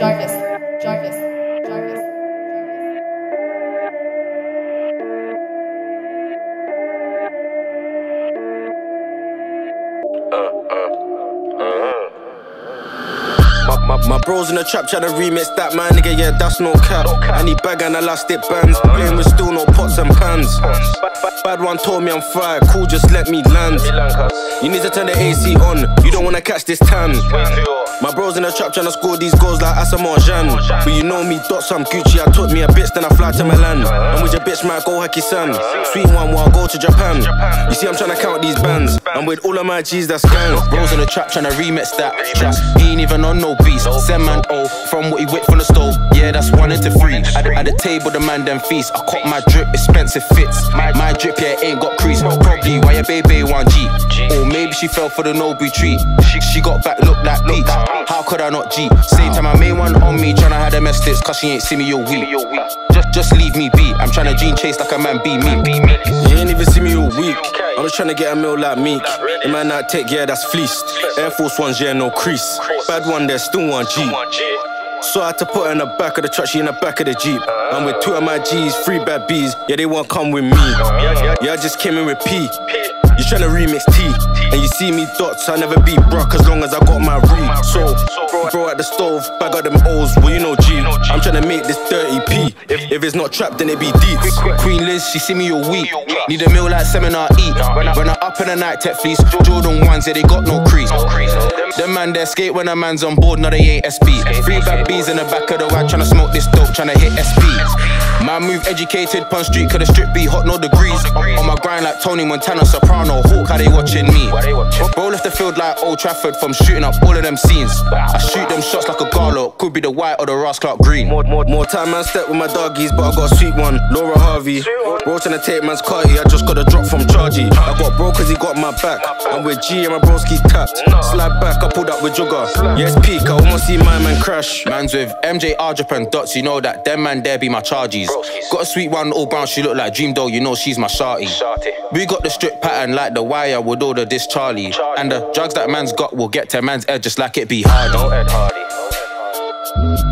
Jarvis, Jarvis, Jarvis. My bros in the trap tryna remix that, man, nigga, yeah, that's no cap. I need bag and elastic bands, playing with still no pots and pans. Bad one told me I'm fried, cool, just let me land. You need to turn the AC on, you don't wanna catch this tan. My bros in the trap tryna score these goals like Asamoah Gyan. But you know me, dots, I'm Gucci, I took me a bitch, then I fly to Milan. I'm with your bitch, man, go Haki-san. Sweet one, while I go to Japan. You see, I'm tryna count these bands. I'm with all of my G's, that's gangs. Bros in the trap tryna remix that. He ain't even on no beats. Send man O from what he whipped from the stove. Yeah, that's 1 into 3. At the table, the man them feast. I caught my drip, expensive fits. My drip, yeah, ain't got crease. Probably why your baby want G. Or maybe she fell for the Nobu treat. She got back, looked like Peach. How could I not G? Same time I made one on me, tryna have them estates, cause she ain't see me all week. Just leave me be. I'm tryna gene chase like a man be me. You ain't even see me all week. I'm just tryna get a meal like Meek. The man that take, yeah, that's fleeced. Air Force Ones, yeah, no crease. Bad one, there still one G. So I had to put her in the back of the truck, she in the back of the Jeep. I'm with 2 of my G's, 3 bad B's, yeah, they won't come with me. Yeah, I just came in with P. You tryna remix T, and you see me dots, I never beat bruh, as long as I got my read. So, bro at the stove, bag up them O's, well you know G. I'm tryna make this dirty P. If it's not trap, then it be deets. Queen Liz, she see me all week. Need a meal like Seminar Eat. When I up in the night, tech fleece. Jordan 1s, yeah, they got no crease. Them man, they skate when a man's on board, no they ain't SB. 3 bad B's in the back of the van, tryna smoke this dope, tryna hit SP. Man move educated, pun street, could the strip be hot, no degrees. On my grind like Tony Montana, Soprano, Hawk, how they watching me. Bro left the field like Old Trafford from shooting up all of them scenes. I shoot them shots like a Garlock, could be the white or the Ross Clark green. More time man step with my doggies, but I got a sweet one, Laura Harvey. Bro tryna take man's carty, I just got a drop from Chargy. I got bro cause he got my back. I'm with G and my broski's tapped. Slide back, I pulled up with Jugger. Yes, peak, I almost see my man crash. Man's with MJ, Ardrip and Dots, you know that them man there be my charges. Got a sweet one, all brown, she look like Dream Doll, you know she's my shawty. We got the strip pattern like the wire with all of this Charlie. And the drugs that man's got will get to man's head just like it be Hardy.